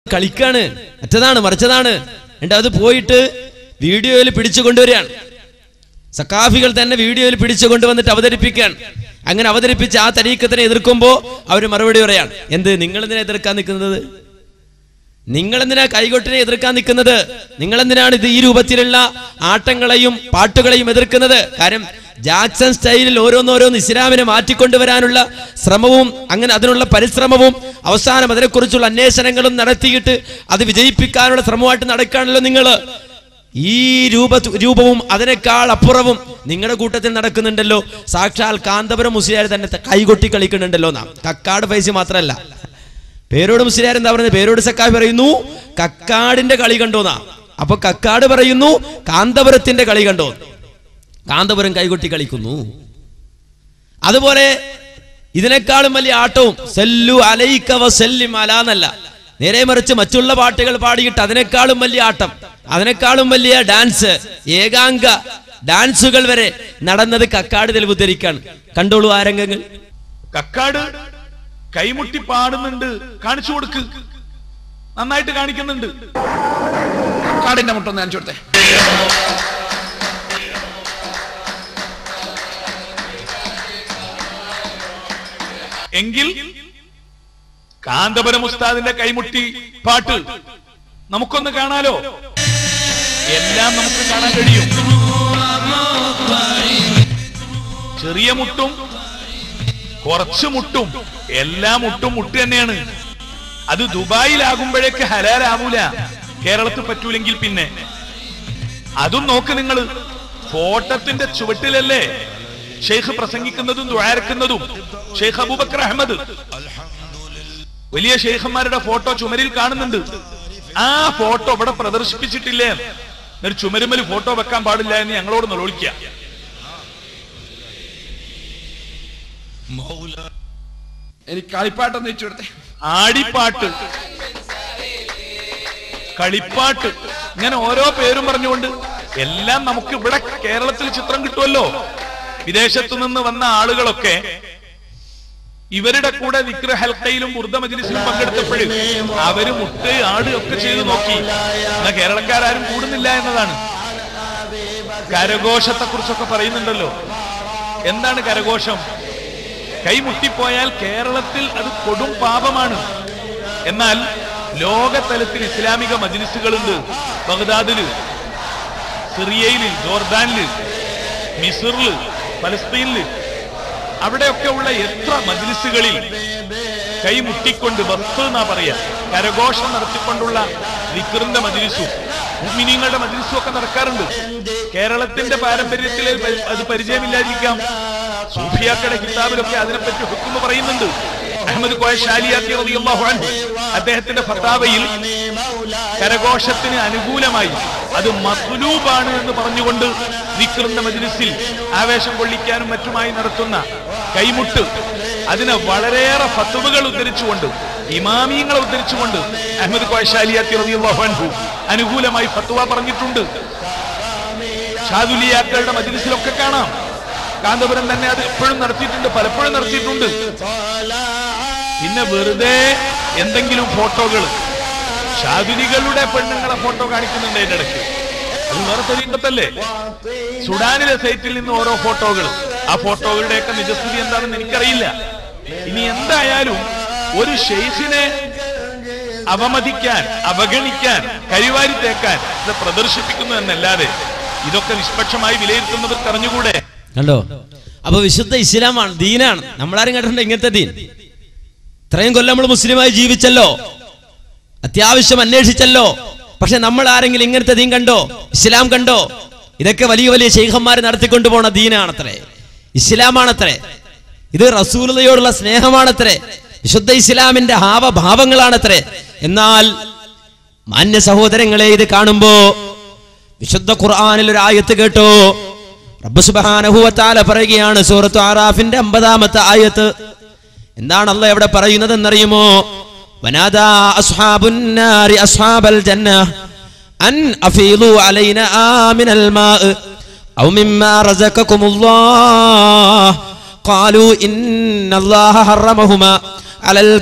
കളിക്കാണ്, മറ്റതാണ് മറിച്ചതാണ്. എന്നിട്ട് അത് പോയിട്ട് വീഡിയോയിൽ പിടിച്ചു കൊണ്ടുവരികയാണ്. സക്കാഫികൾ തന്നെ വീഡിയോയിൽ പിടിച്ചു കൊണ്ടുവന്നിട്ട് അവതരിപ്പിക്കുകയാണ്. അങ്ങനെ അവതരിപ്പിച്ച് ആ തരീക്കത്തിനെ എതിർക്കുമ്പോൾ അവർ മറുപടി പറയാണ്, എന്ത് നിങ്ങളെന്തിനാ എതിർക്കാൻ നിൽക്കുന്നത്? നിങ്ങളെന്തിനാ കൈകൊട്ടിനെ എതിർക്കാൻ നിൽക്കുന്നത്? നിങ്ങളെന്തിനാണ് ഇത് ഈ രൂപത്തിലുള്ള ആട്ടങ്ങളെയും പാട്ടുകളെയും എതിർക്കുന്നത്? കാര്യം ജാക്സൺ സ്റ്റൈലിൽ ഓരോന്നോരോന്ന് ഇസ്ലാമിനെ മാറ്റിക്കൊണ്ടുവരാനുള്ള ശ്രമവും അങ്ങനെ അതിനുള്ള പരിശ്രമവും അവസാനം അതിനെക്കുറിച്ചുള്ള അന്വേഷണങ്ങളും നടത്തിയിട്ട് അത് വിജയിപ്പിക്കാനുള്ള ശ്രമമായിട്ട് നടക്കുകയാണല്ലോ നിങ്ങൾ. ഈ രൂപവും അതിനേക്കാൾ അപ്പുറവും നിങ്ങളുടെ കൂട്ടത്തിൽ നടക്കുന്നുണ്ടല്ലോ. സാക്ഷാൽ കാന്തപുരം മുസ്ലിയാർ തന്നെ കൈകൊട്ടി കളിക്കുന്നുണ്ടല്ലോ. നാം കക്കാട് ഫൈസി മാത്രമല്ല, പേരോട് മുസ്ലിയാർ എന്താ പറയുന്നത്? പേരോട് സക്കാഫി പറയുന്നു കക്കാടിന്റെ കളി കണ്ടോന്നാ. അപ്പൊ കക്കാട് പറയുന്നു കാന്തപുരത്തിന്റെ കളി കണ്ടോ. കാന്തപുരം കൈകൊട്ടി കളിക്കുന്നു. അതുപോലെ ഇതിനേക്കാളും വലിയ ആട്ടവും സല്ലു അലൈക വസല്ലിം അലാ എന്നല്ല, നേരെ മറിച്ച് മറ്റുള്ള പാട്ടുകൾ പാടിയിട്ട് അതിനേക്കാളും വലിയ ആട്ടം, അതിനേക്കാളും വലിയ ഡാൻസ്, ഏകാംഗ ഡാൻസുകൾ വരെ നടന്നത് കക്കാട് തെളിവ് ഉദ്ധരിക്കാണ്. കണ്ടോളൂ ആ രംഗങ്ങൾ. കക്കാട് കൈമുട്ടി പാടുന്നുണ്ട്, കാണിച്ചു കൊടുക്ക്. നന്നായിട്ട് കാണിക്കുന്നുണ്ട്. കക്കാടിന്റെ മുട്ടൊന്ന് കാണിച്ചു കൊടുത്തേ. എങ്കിൽ കാന്തപുരം ഉസ്താദിന്റെ കൈമുട്ടി പാട്ട് നമുക്കൊന്ന് കാണാലോ. എല്ലാം നമുക്ക് കാണാൻ കഴിയും. ചെറിയ മുട്ടും കുറച്ച് മുട്ടും എല്ലാ മുട്ടും മുട്ട് തന്നെയാണ്. അത് ദുബായിലാകുമ്പോഴേക്ക് ഹലാലാവൂല, കേരളത്തിൽ പറ്റൂലെങ്കിൽ പിന്നെ അതും നോക്ക് നിങ്ങൾ. ഫോട്ടത്തിന്റെ ചുവട്ടിലല്ലേ ഷെയ്ഖ് പ്രസംഗിക്കുന്നതും ദുആരക്കുന്നതും. ഷെയ്ഖ് അബൂബക്കർ അഹമ്മദ് വലിയ ഷെയ്ഖന്മാരുടെ ഫോട്ടോ ചുമരിൽ കാണുന്നുണ്ട്. ആ ഫോട്ടോ ഇവിടെ പ്രദർശിപ്പിച്ചിട്ടില്ലേ? ഒരു ചുമരുമൽ ഫോട്ടോ വെക്കാൻ പാടില്ല എന്ന് ഞങ്ങളോട് നിലവിളിക്കുക. എനിക്ക് കളിപ്പാട്ടൊന്ന് വെച്ചു കൊടുത്തേ. ആടിപ്പാട്ട്, കളിപ്പാട്ട്, ഇങ്ങനെ ഓരോ പേരും പറഞ്ഞുകൊണ്ട് എല്ലാം നമുക്ക് ഇവിടെ കേരളത്തിൽ ചിത്രം കിട്ടുമല്ലോ. വിദേശത്തു നിന്ന് വന്ന ആളുകളൊക്കെ ഇവരുടെ കൂടെ ദിക്ർ ഹൽഖയിലും ബുർദ മജ്ലിസിലും പങ്കെടുത്തപ്പോഴും അവര് മുട്ട് ആട് ഒക്കെ ചെയ്തു നോക്കി. എന്നാൽ കേരളക്കാരും കൂടുന്നില്ല എന്നതാണ്. കരഘോഷത്തെ കുറിച്ചൊക്കെ പറയുന്നുണ്ടല്ലോ. എന്താണ് കരഘോഷം? കൈമുട്ടിപ്പോയാൽ കേരളത്തിൽ അത് കൊടും പാപമാണ്. എന്നാൽ ലോകതലത്തിൽ ഇസ്ലാമിക മജ്ലിസുകളുണ്ട്. ബഗ്ദാദില്, സിറിയയില്, ജോർദാനില്, മിസ്റില്, പലസ്തീനില്, അവിടെയൊക്കെ ഉള്ള എത്ര മജ്ലിസുകളിൽ കൈമുട്ടിക്കൊണ്ട് ബസ് എന്നാ പറയാ, കരഘോഷം നടത്തിക്കൊണ്ടുള്ള ദിക്റിന്റെ മജ്ലിസും മുഅ്മിനീങ്ങളുടെ മജ്ലിസും ഒക്കെ നടക്കാറുണ്ട്. കേരളത്തിന്റെ പാരമ്പര്യത്തിൽ അത് പരിചയമില്ലാതിരിക്കാം. സൂഫിയാക്കളുടെ കിതാബിലൊക്കെ അതിനെപ്പറ്റി ഹുക്മ പറയുന്നുണ്ട്. അഹ്മദ് കോയ ഷാലിയാത്തി റളിയല്ലാഹു അൻഹു അദ്ദേഹത്തിന്റെ ഫതാവയിൽ കരഘോഷത്തിന് അനുകൂലമായി അത് മത്ലൂബാണ് എന്ന് പറഞ്ഞുകൊണ്ട് ദിക്റിന്റെ മജ്ലിസിൽ ആവേശം കൊള്ളിക്കാനും മറ്റുമായി നടത്തുന്ന കൈമുട്ട്, അതിനെ വളരെയേറെ ഫത്വകൾ ഉദ്ധരിച്ചുകൊണ്ട്, ഇമാമിയങ്ങളെ ഉദ്ധരിച്ചുകൊണ്ട് അഹ്മദ് കോയ ഷാലിയാത്തി റളിയല്ലാഹു അൻഹു അനുകൂലമായി ഫത്വ പറഞ്ഞിട്ടുണ്ട്. ഷാദുലിയാക്കളുടെ മജ്ലിസിലൊക്കെ കാണാം. കാന്തപുരം തന്നെ അത് എപ്പോഴും നടത്തിയിട്ടുണ്ട്, പലപ്പോഴും നടത്തിയിട്ടുണ്ട്. പിന്നെ വെറുതെ എന്തെങ്കിലും ഫോട്ടോകൾ, ഷാദുലികളുടെ പെണ്ണുങ്ങളെ ഫോട്ടോ കാണിക്കുന്നുണ്ട് അതിന്റെ ഇടയ്ക്ക്. അത് വേറെ തെളിയിക്കത്തല്ലേ? സുഡാനിലെ സൈറ്റിൽ നിന്ന് ഓരോ ഫോട്ടോകൾ, ആ ഫോട്ടോകളുടെയൊക്കെ നിജസ്ഥിതി എന്താണെന്ന് എനിക്കറിയില്ല. ഇനി എന്തായാലും ഒരു ഷെയ്ഖിനെ അവമതിക്കാൻ, അവഗണിക്കാൻ, കരിവാരി തേക്കാൻ ഇത് പ്രദർശിപ്പിക്കുന്നു എന്നല്ലാതെ ഇതൊക്കെ നിഷ്പക്ഷമായി വിലയിരുത്തുന്നവർക്ക് അറിഞ്ഞുകൂടെ? കണ്ടോ? അപ്പൊ വിശുദ്ധ ഇസ്ലാമാണ്, ദീനാണ്. നമ്മളാരും കേട്ടിട്ടുണ്ട് ഇങ്ങനത്തെ ദീൻ? ഇത്രയും കൊല്ലം നമ്മൾ മുസ്ലിമായി ജീവിച്ചല്ലോ, അത്യാവശ്യം അന്വേഷിച്ചല്ലോ. പക്ഷെ നമ്മൾ ആരെങ്കിലും ഇങ്ങനത്തെ ദീൻ കണ്ടോ? ഇസ്ലാം കണ്ടോ? ഇതൊക്കെ വലിയ വലിയ ശൈഖന്മാർ നടത്തിക്കൊണ്ടു പോണ ദീനാണത്രേ, ഇസ്ലാമാണത്രേ. ഇത് റസൂലുള്ളയോടുള്ള സ്നേഹമാണത്രേ, വിശുദ്ധ ഇസ്ലാമിന്റെ ഹാവഭാവങ്ങളാണത്രേ. എന്നാൽ മാന്യ സഹോദരങ്ങളെ, ഇത് കാണുമ്പോ വിശുദ്ധ ഖുർആനിൽ ഒരു ആയത്ത് കേട്ടോ. റബ്ബ് സുബ്ഹാനഹു വ തആല പറയുകയാണ്, സൂറത്തു അറാഫിന്റെ 50-ാമത്തെ ആയത്ത്. എന്താണ് അല്ലാഹ് ഇവിടെ പറയുന്നത് എന്നറിയുമോ? വനാദാ അസ്ഹാബുൻ നാരി അസ്ഹാബൽ ജന്നah അൻ അഫീലു അലൈനാ മിനൽ മാഅ ഔ മിമ്മാ റസഖകുമുല്ലാഹ് ഖാലൂ ഇന്നല്ലാഹ ഹറമഹുമാ അലൽ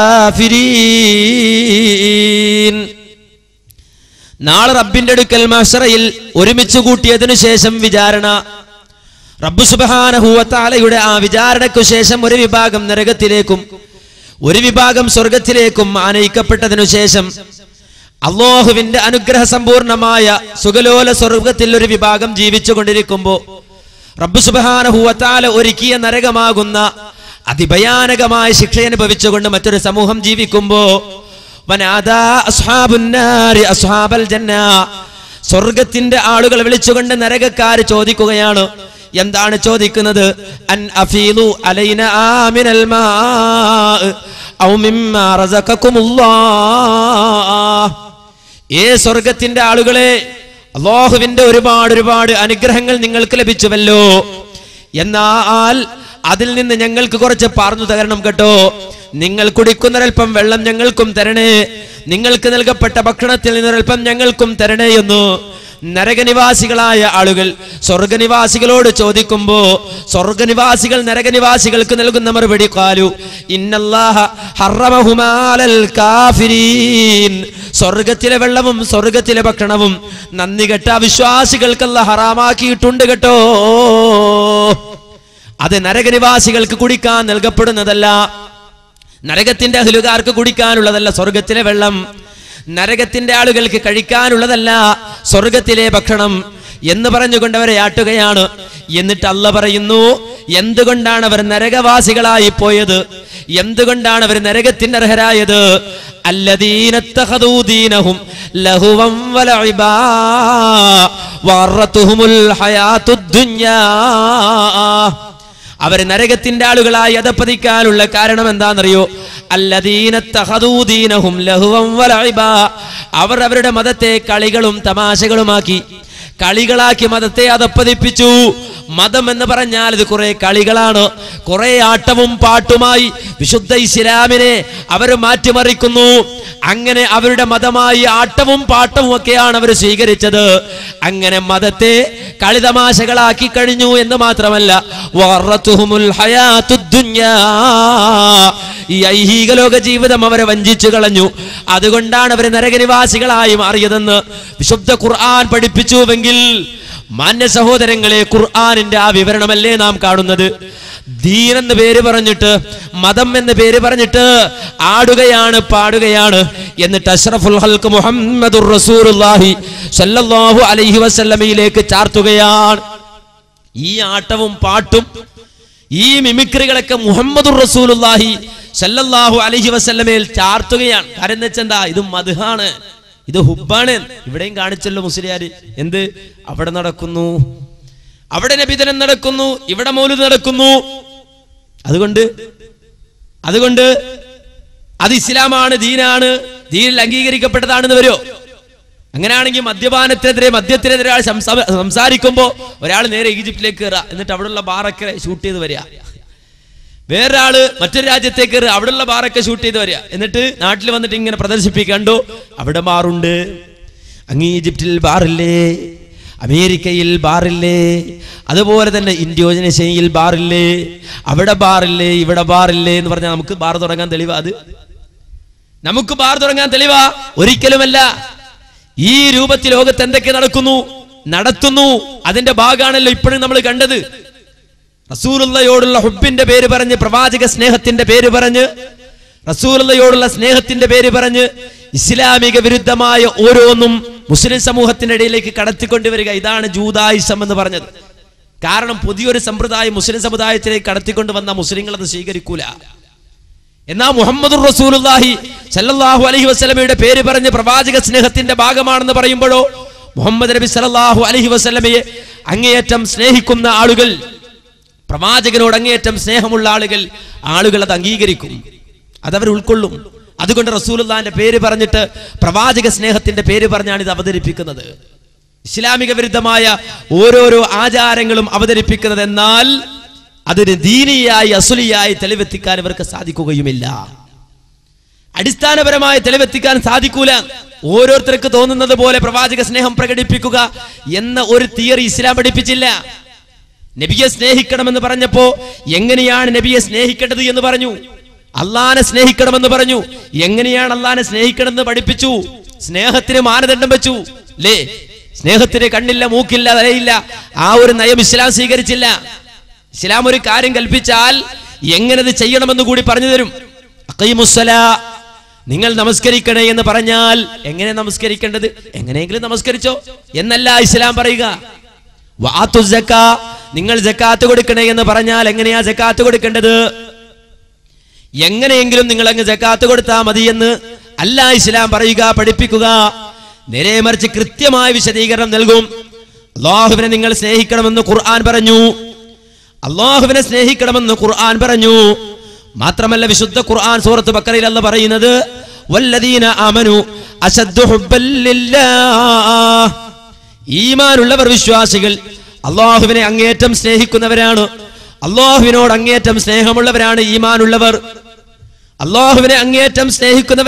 കാഫിരീൻ. നാളെ റബ്ബിന്റെ അടുക്കൽ മഹ്ശറയിൽ ഒരുമിച്ച് കൂട്ടിയതിനു ശേഷം വിചാരണ. റബ്ബ് സുബ്ഹാനഹു വ തആലയുടെ ആ വിചാരണയ്ക്കു ശേഷം ഒരു വിഭാഗം നരകത്തിലേക്കും ഒരു വിഭാഗം സ്വർഗത്തിലേക്കും ആനയിക്കപ്പെട്ടതിനു ശേഷം അല്ലാഹുവിന്റെ അനുഗ്രഹ സമ്പൂർണമായ സുഖലോല സ്വർഗത്തിൽ ഒരു വിഭാഗം ജീവിച്ചു കൊണ്ടിരിക്കുമ്പോ റബ്ബ് സുബ്ഹാനഹു വ തആല ഒരുക്കിയ നരകമാകുന്ന അതിഭയാനകമായ ശിക്ഷ അനുഭവിച്ചുകൊണ്ട് മറ്റൊരു സമൂഹം ജീവിക്കുമ്പോ വനാദാ അസ്ഹാബുൻ നാരി അസ്ഹാബൽ ജന്ന, സ്വർഗത്തിന്റെ ആളുകൾ വിളിച്ചുകൊണ്ട് നരകക്കാർ ചോദിക്കുകയാണ്. എന്താണ് ചോദിക്കുന്നത്? അൻ അഫീലു അലൈനാ മിനൽ മാ ഔ മിമ്മാ റസഖകുമുല്ലാഹ്. സ്വർഗത്തിന്റെ ആളുകളെ, അല്ലാഹുവിന്റെ ഒരുപാട് അനുഗ്രഹങ്ങൾ നിങ്ങൾക്ക് ലഭിച്ചുവല്ലോ, എന്നാൽ അതിൽ നിന്ന് ഞങ്ങൾക്ക് കുറച്ച് പാർന്നു തരണം കേട്ടോ. നിങ്ങൾ കുടിക്കുന്നൊരൽപ്പം വെള്ളം ഞങ്ങൾക്കും തരണേ, നിങ്ങൾക്ക് നൽകപ്പെട്ട ഭക്ഷണത്തിൽ നിന്നൊരൽപ്പം ഞങ്ങൾക്കും തരണേ എന്ന് നരകനിവാസികളായ ആളുകൾ സ്വർഗനിവാസികളോട് ചോദിക്കുമ്പോ സ്വർഗനിവാസികൾ നരകനിവാസികൾക്ക് നൽകുന്ന മറുപടി ഖാലു ഇന്നല്ലാഹ ഹറമഹുമാ അലൽ കാഫിരീൻ. സ്വർഗത്തിലെ വെള്ളവും സ്വർഗത്തിലെ ഭക്ഷണവും നന്ദി കെട്ട അവിശ്വാസികൾക്ക് അല്ലാഹ് ഹറാമാക്കിയിട്ടുണ്ട് കേട്ടോ. അത് നരകനിവാസികൾക്ക് കുടിക്കാൻ നൽകപ്പെടുന്നതല്ല, നരകത്തിന്റെ അഹ്ലുകാർക്ക് കുടിക്കാനുള്ളതല്ല സ്വർഗത്തിലെ വെള്ളം, നരകത്തിന്റെ ആളുകൾക്ക് കഴിക്കാനുള്ളതല്ല സ്വർഗത്തിലെ ഭക്ഷണം എന്ന് പറഞ്ഞുകൊണ്ട് അവരെ ആട്ടുകയാണ്. എന്നിട്ട് അല്ലാഹ് പറയുന്നു, എന്തുകൊണ്ടാണ് അവർ നരകവാസികളായി പോയത്, എന്തുകൊണ്ടാണ് അവർ നരകത്തിന് അർഹരായത്? അല്ലദീന തഖദൂ ദീനഹും ലഹുവൻ വലഇബാ വറത്തുഹുമുൽ ഹയാത്തുദ് ദുനിയാ. അവർ നരകത്തിന്റെ ആളുകളായി അധപ്പതിക്കാനുള്ള കാരണം എന്താണെന്നറിയോ? അല്ലദീന തഖദൂ ദീനഹും ലഹുവൻ വലഇബാ. അവർ അവരുടെ മതത്തെ കളികളും തമാശകളുമാക്കി, കളികളാക്കി മതത്തെ അധപ്പതിപ്പിച്ചു. മതം എന്ന് പറഞ്ഞാൽ ഇത് കുറെ കളികളാണ്, കുറെ ആട്ടവും പാട്ടുമായി വിശുദ്ധ ഇസ്ലാമിനെ അവർ മാറ്റിമറിക്കുന്നു. അങ്ങനെ അവരുടെ മതമായി ആട്ടവും പാട്ടവും ഒക്കെയാണ് അവർ സ്വീകരിച്ചത്. അങ്ങനെ മതത്തെ കളിതമാശകളാക്കി കഴിഞ്ഞു എന്ന് മാത്രമല്ല, വറത്തുഹുമുൽ ഹയാത്തുദ് ദുനിയാ, ഈ ഐഹിക ലോക ജീവിതം അവരെ വഞ്ചിച്ചു കളഞ്ഞു. അതുകൊണ്ടാണ് അവർ നരകനിവാസികളായി മാറിയതെന്ന് വിശുദ്ധ ഖുർആൻ പഠിപ്പിച്ചുവെങ്കിൽ മാന്യ സഹോദരങ്ങളെ, ഖുർആനിന്റെ ആ വിവരണമല്ലേ നാം കാണുന്നത്? ദീൻ എന്ന് പേര് പറഞ്ഞിട്ട്, മതം എന്ന് പേര് പറഞ്ഞിട്ട് ആടുകയാണ്, പാടുകയാണ്. എന്നിട്ട് അഷ്റഫുൽ ഖൽഖ് മുഹമ്മദുർ റസൂലുള്ളാഹി സ്വല്ലല്ലാഹു അലൈഹി വസല്ലമയിലേക്ക് ചാർത്തുകയാണ്. ഈ ആട്ടവും പാട്ടും ഈ മിമിക്രികളൊക്കെ മുഹമ്മദുർ റസൂലുള്ളാഹി സ്വല്ലല്ലാഹു അലൈഹി വസല്ലമയിൽ ചാർത്തുകയാണ്. കാരണം എന്ന് വെച്ചാൽ എന്താ? ഇത് മദ്ഹാണ്, ഇത് ഹുബ്ബാണ്. ഇവിടെയും കാണിച്ചല്ലോ മുസ്ലിയാര്. എന്ത്? അവിടെ നടക്കുന്നു, അവിടെ നബിദിനം നടക്കുന്നു, ഇവിടെ മൗലിദ് നടക്കുന്നു. അതുകൊണ്ട് അത് ഇസ്ലാമാണ്, ദീനാണ്, ദീനിൽ അംഗീകരിക്കപ്പെട്ടതാണെന്ന് വരുമോ? അങ്ങനെയാണെങ്കിൽ മദ്യത്തിനെതിരെ സംസാരിക്കുമ്പോ ഒരാൾ നേരെ ഈജിപ്തിലേക്ക് കയറുക, എന്നിട്ട് അവിടെയുള്ള ബാറൊക്കെ ഷൂട്ട് ചെയ്ത് വരിക. വേറൊരാള് മറ്റൊരു രാജ്യത്തേക്ക് കയറുക, അവിടെയുള്ള ബാറൊക്കെ ഷൂട്ട് ചെയ്ത് വരിക. എന്നിട്ട് നാട്ടിൽ വന്നിട്ട് ഇങ്ങനെ പ്രദർശിപ്പിക്കണ്ടോ, അവിടെ ബാറുണ്ട്, അങ്ങ് ഈജിപ്തിൽ ബാറില്ലേ, അമേരിക്കയിൽ ബാറില്ലേ, അതുപോലെ തന്നെ ഇന്തോനേഷ്യയിൽ ബാറില്ലേ, അവിടെ ബാറില്ലേ, ഇവിടെ ബാറില്ലേ എന്ന് പറഞ്ഞാൽ നമുക്ക് ബാർ തുടങ്ങാൻ തെളിവാ? അത് നമുക്ക് ബാർ തുടങ്ങാൻ തെളിവാ? ഒരിക്കലുമല്ല. ഈ രൂപത്തിൽ ലോകത്ത് എന്തൊക്കെ നടത്തുന്നു അതിന്റെ ഭാഗമാണല്ലോ ഇപ്പോഴും നമ്മൾ കണ്ടത്. റസൂലുള്ളയോടുള്ള ഹുബ്ബിന്റെ പേര് പറഞ്ഞ്, പ്രവാചക സ്നേഹത്തിന്റെ പേര് പറഞ്ഞ്, റസൂലുള്ളയോടുള്ള സ്നേഹത്തിന്റെ പേര് പറഞ്ഞ് ഇസ്ലാമിക വിരുദ്ധമായ ഓരോന്നും മുസ്ലിം സമൂഹത്തിന്റെ ഇടയിലേക്ക് കടത്തിക്കൊണ്ടുവരിക. ഇതാണ് ജൂദായിസം എന്ന് പറഞ്ഞത്. കാരണം പുതിയൊരു സമ്പ്രദായം മുസ്ലിം സമുദായത്തിലേക്ക് കടത്തിക്കൊണ്ടുവന്ന മുസ്ലിങ്ങൾ അത് സ്വീകരിക്കൂല. എന്നാ മുഹമ്മദുർ റസൂലുള്ളാഹി സല്ലല്ലാഹു അലൈഹി വസല്ലമയുടെ പേര് പറഞ്ഞ് പ്രവാചക സ്നേഹത്തിന്റെ ഭാഗമാണെന്ന് പറയുമ്പോഴോ മുഹമ്മദ് നബി സല്ലല്ലാഹു അലൈഹി വസല്ലമയെ അങ്ങേയറ്റം സ്നേഹിക്കുന്ന ആളുകൾ, പ്രവാചകനോട് അങ്ങേയറ്റം സ്നേഹമുള്ള ആളുകൾ അത് അംഗീകരിക്കും, അതവർ ഉൾക്കൊള്ളും. അതുകൊണ്ട് റസൂലുള്ളാഹിന്റെ പേര് പറഞ്ഞിട്ട് പ്രവാചക സ്നേഹത്തിന്റെ പേര് പറഞ്ഞാണ് ഇത് അവതരിപ്പിക്കുന്നത്. ഇസ്ലാമിക വിരുദ്ധമായ ഓരോരോ ആചാരങ്ങളും അവതരിപ്പിക്കുന്നത്. എന്നാൽ അതിന് ദീനിയായി അസുലിയായി തെളിവെത്തിക്കാൻ ഇവർക്ക് സാധിക്കുകയുമില്ല. അടിസ്ഥാനപരമായി തെളിവെത്തിക്കാൻ സാധിക്കൂല. ഓരോരുത്തർക്ക് തോന്നുന്നത് പോലെ പ്രവാചക സ്നേഹം പ്രകടിപ്പിക്കുക എന്ന ഒരു തിയറി ഇസ്ലാം പഠിപ്പിച്ചില്ല. നബിയെ സ്നേഹിക്കണമെന്ന് പറഞ്ഞപ്പോ എങ്ങനെയാണ് നബിയെ സ്നേഹിക്കേണ്ടത് എന്ന് പറഞ്ഞു. അള്ളാനെ സ്നേഹിക്കണമെന്ന് പറഞ്ഞു. എങ്ങനെയാണ് അള്ളാനെ സ്നേഹിക്കണമെന്ന് പഠിപ്പിച്ചു. സ്നേഹത്തിന് മാനദണ്ഡം വെച്ചു അല്ലേ? സ്നേഹത്തിന് കണ്ണില്ല, മൂക്കില്ല, തലയില്ല. ആ ഒരു നയം ഇസ്ലാം സ്വീകരിച്ചില്ല. ഇസ്ലാം ഒരു കാര്യം കൽപ്പിച്ചാൽ എങ്ങനെ അത് ചെയ്യണമെന്ന് കൂടി പറഞ്ഞു തരും. അഖീമുസ്സലാ, നിങ്ങൾ നമസ്കരിക്കണേ എന്ന് പറഞ്ഞാൽ എങ്ങനെ നമസ്കരിക്കേണ്ടത്? എങ്ങനെയെങ്കിലും നമസ്കരിച്ചോ എന്നല്ല ഇസ്ലാം പറയുക. വആതു സക്കാ, നിങ്ങൾ സക്കാത്ത് കൊടുക്കണേ എന്ന് പറഞ്ഞാൽ എങ്ങനെയാ സക്കാത്ത് കൊടുക്കേണ്ടത്? എങ്ങനെയെങ്കിലും നിങ്ങൾ അങ്ങ് സക്കാത്ത് കൊടുത്താൽ മതി എന്ന് അല്ല ഇസ്ലാം പറയുക, പഠിപ്പിക്കുക. നേരെ മറിച്ച് കൃത്യമായ വിശദീകരണം നൽകും. അല്ലാഹുവിനെ നിങ്ങൾ സ്നേഹിക്കണമെന്ന് ഖുർആൻ പറഞ്ഞു. അല്ലാഹുവിനെ സ്നേഹിക്കണമെന്ന് ഖുർആൻ പറഞ്ഞു. മാത്രമല്ല വിശുദ്ധ ഖുർആൻ സൂറത്ത് ബഖറയിൽ അല്ലാഹു പറയുന്നത് വല്ലദീന ആമനു അശദ്ദു ഹുബ്ബൻ ലില്ലാഹ്, ഈമാനുള്ളവർ, വിശ്വാസികൾ അല്ലാഹുവിനെ അങ്ങേയറ്റം സ്നേഹിക്കുന്നവരാണ്. അല്ലാഹുവിനോട് അങ്ങേയറ്റം സ്നേഹമുള്ളവരാണ് ഈമാനുള്ളവർ. അല്ലാഹുവിനെ അങ്ങേയറ്റം സ്നേഹിക്കുന്നവർ